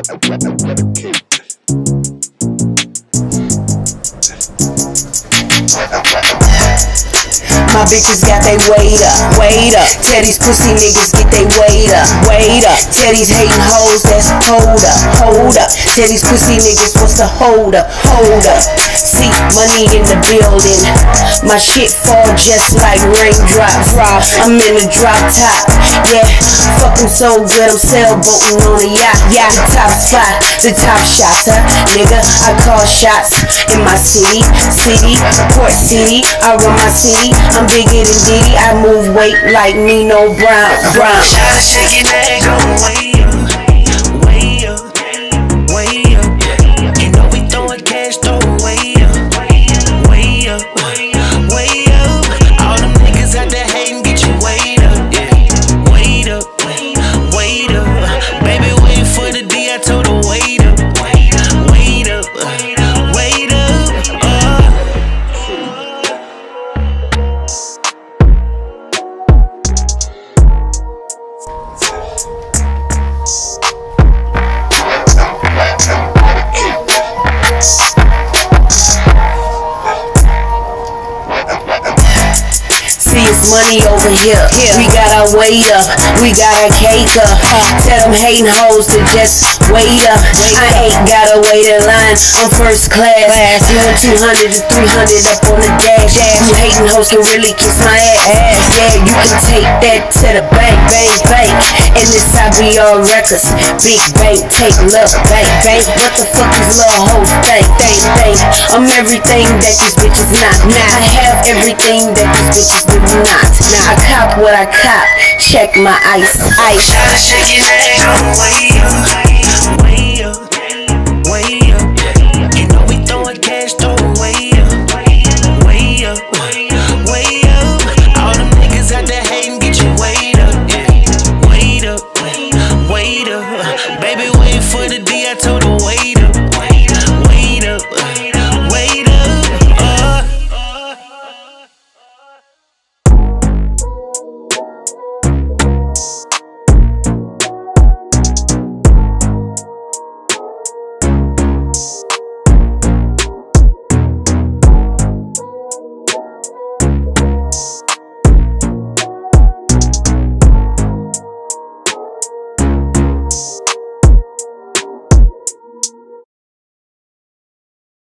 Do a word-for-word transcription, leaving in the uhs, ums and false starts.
My bitches got they weight up, weight up. Tell these pussy niggas get they weight up, weight up. Tell these hating hoes that's hold up, hold up. Tell these pussy niggas what's the hold up, hold up. See money in the building, my shit fall just like raindrops. I'm in the drop top, yeah. Fucking so good, I'm sailboating on a yacht. Yeah, the top spot, the top shotter, nigga. I call shots in my city, city, port city. I run my city. I'm bigger than Diddy. I move weight like Nino Brown. Brown. Shawty shaking that go way up, way up, way up. You know we throwing cash, throw way up, way up, way up. All them niggas out there hating, get you weighed up, yeah. Wait up, wait up. Baby, wait for the D. I told her wait up, wait up, wait up. Uh. See, it's money over here. We got our weight up, we got our cake up. Tell them hating hoes to just wait up. I ain't gotta wait in line, I'm first class. Doing two hundred to three hundred up on the dash. You hating hoes can really kiss my ass. Yeah, you can take that to the bank, bank, bank. And this I be all records, big bank, take look, bank, bank. What the fuck these little hoes think, think, think? I'm everything that these bitches not, not. I have everything that these bitches do not. Now I cop what I cop, check my ice, ice. Shawty shaking that go way up.